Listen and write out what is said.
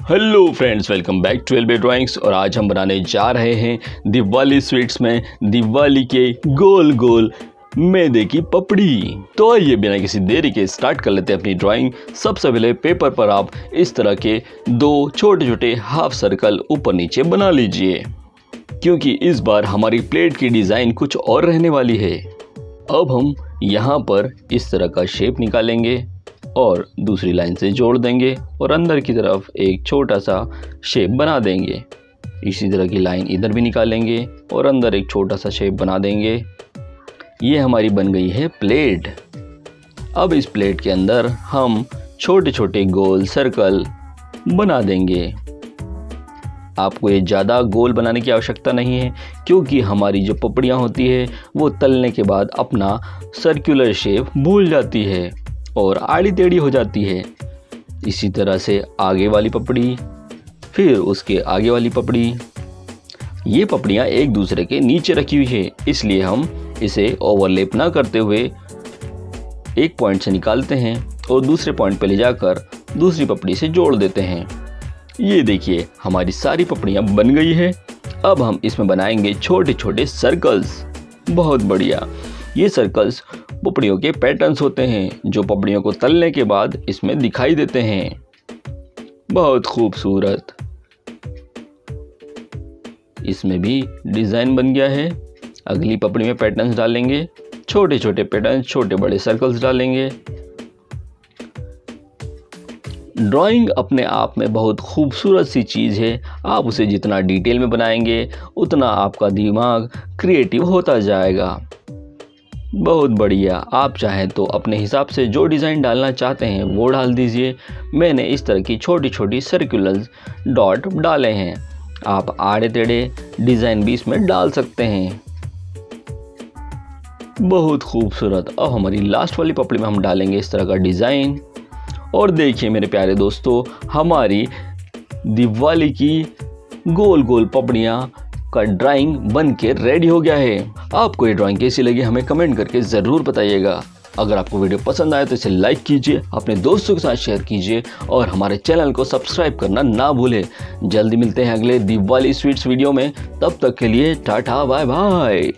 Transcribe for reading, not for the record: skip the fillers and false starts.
Hello friends, welcome back to LB drawings. और आज हम बनाने जा रहे हैं दिवाली स्वीट्स में दिवाली के गोल गोल मैदे की पपड़ी। तो आइए बिना किसी देरी के स्टार्ट कर लेते हैं अपनी ड्राइंग। सबसे पहले पेपर पर आप इस तरह के दो छोटे छोटे हाफ सर्कल ऊपर नीचे बना लीजिए, क्योंकि इस बार हमारी प्लेट की डिज़ाइन कुछ और रहने वाली है। अब हम यहाँ पर इस तरह का शेप निकालेंगे और दूसरी लाइन से जोड़ देंगे और अंदर की तरफ एक छोटा सा शेप बना देंगे। इसी तरह की लाइन इधर भी निकालेंगे और अंदर एक छोटा सा शेप बना देंगे। ये हमारी बन गई है प्लेट। अब इस प्लेट के अंदर हम छोटे छोटे गोल सर्कल बना देंगे। आपको ये ज़्यादा गोल बनाने की आवश्यकता नहीं है, क्योंकि हमारी जो पपड़ियाँ होती है वो तलने के बाद अपना सर्कुलर शेप भूल जाती है और आड़ी टेढ़ी हो जाती है। इसी तरह से आगे वाली पपड़ी, फिर उसके आगे वाली पपड़ी। ये पपड़ियाँ एक दूसरे के नीचे रखी हुई है, इसलिए हम इसे ओवरलैप ना करते हुए एक पॉइंट से निकालते हैं और दूसरे पॉइंट पे ले जाकर दूसरी पपड़ी से जोड़ देते हैं। ये देखिए, हमारी सारी पपड़ियाँ बन गई है। अब हम इसमें बनाएंगे छोटे छोटे सर्कल्स। बहुत बढ़िया। ये सर्कल्स पपड़ियों के पैटर्न्स होते हैं, जो पपड़ियों को तलने के बाद इसमें दिखाई देते हैं। बहुत खूबसूरत। इसमें भी डिज़ाइन बन गया है। अगली पपड़ी में पैटर्न्स डालेंगे, छोटे छोटे पैटर्न्स, छोटे बड़े सर्कल्स डालेंगे। ड्राइंग अपने आप में बहुत खूबसूरत सी चीज़ है। आप उसे जितना डिटेल में बनाएंगे उतना आपका दिमाग क्रिएटिव होता जाएगा। बहुत बढ़िया। आप चाहें तो अपने हिसाब से जो डिज़ाइन डालना चाहते हैं वो डाल दीजिए। मैंने इस तरह की छोटी छोटी सर्कुलर डॉट डाले हैं। आप आड़े टेढ़े डिज़ाइन भी इसमें डाल सकते हैं। बहुत खूबसूरत। अब हमारी लास्ट वाली पपड़ी में हम डालेंगे इस तरह का डिज़ाइन। और देखिए मेरे प्यारे दोस्तों, हमारी दिवाली की गोल गोल पपड़ियाँ का ड्राइंग बन के रेडी हो गया है। आपको ये ड्राइंग कैसी लगी हमें कमेंट करके ज़रूर बताइएगा। अगर आपको वीडियो पसंद आए तो इसे लाइक कीजिए, अपने दोस्तों के साथ शेयर कीजिए और हमारे चैनल को सब्सक्राइब करना ना भूलें। जल्दी मिलते हैं अगले दिवाली स्वीट्स वीडियो में। तब तक के लिए टाटा बाय बाय।